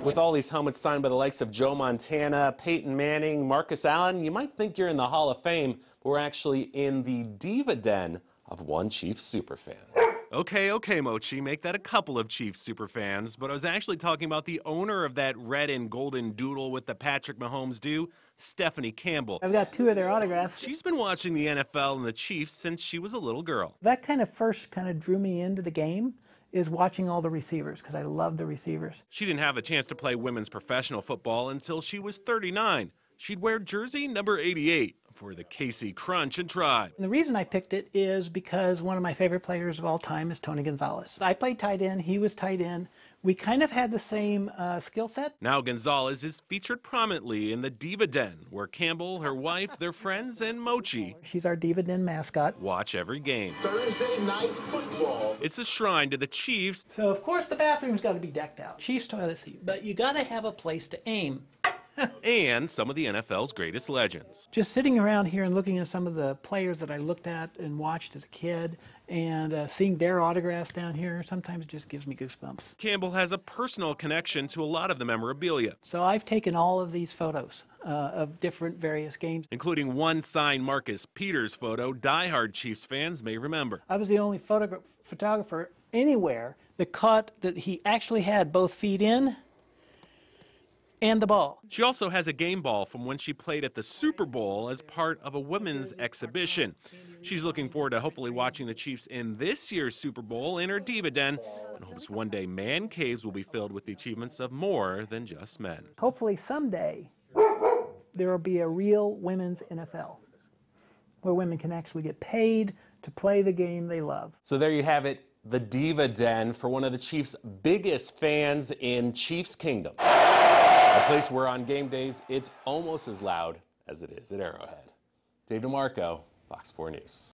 With all these helmets signed by the likes of Joe Montana, Peyton Manning, Marcus Allen, you might think you're in the Hall of Fame, but we're actually in the Diva Den of one Chiefs superfan. Okay, Mochi, make that a couple of Chiefs superfans, but I was actually talking about the owner of that red and golden doodle with the Patrick Mahomes do, Stephanie Campbell. I've got 2 of their autographs. She's been watching the NFL and the Chiefs since she was a little girl. That kind of first drew me into the game, is watching all the receivers, because I love the receivers. She didn't have a chance to play women's professional football until she was 39. She'd wear jersey number 88 for the KC Crunch and Tribe. And the reason I picked it is because one of my favorite players of all time is Tony Gonzalez. I played tight end, he was tight end. We kind of had the same skill set. Now Gonzalez is featured prominently in the Diva Den, where Campbell, her wife, their friends, and Mochi, she's our Diva Den mascot, watch every game. Thursday night football. It's a shrine to the Chiefs. So of course the bathroom's got to be decked out. Chiefs toilet seat, but you got to have a place to aim. And some of the NFL's greatest legends. Just sitting around here and looking at some of the players that I looked at and watched as a kid, and seeing their autographs down here sometimes just gives me goosebumps. Campbell has a personal connection to a lot of the memorabilia. So I've taken all of these photos of different various games, including one signed Marcus Peters photo diehard Chiefs fans may remember. I was the only photographer anywhere that caught that he actually had both feet in and the ball. She also has a game ball from when she played at the Super Bowl as part of a women's exhibition. She's looking forward to hopefully watching the Chiefs in this year's Super Bowl in her Diva Den, and hopes one day man caves will be filled with the achievements of more than just men. Hopefully someday there will be a real women's NFL where women can actually get paid to play the game they love. So there you have it, the Diva Den for one of the Chiefs' biggest fans in Chiefs Kingdom. A place where on game days, it's almost as loud as it is at Arrowhead. Dave DeMarco, Fox 4 News.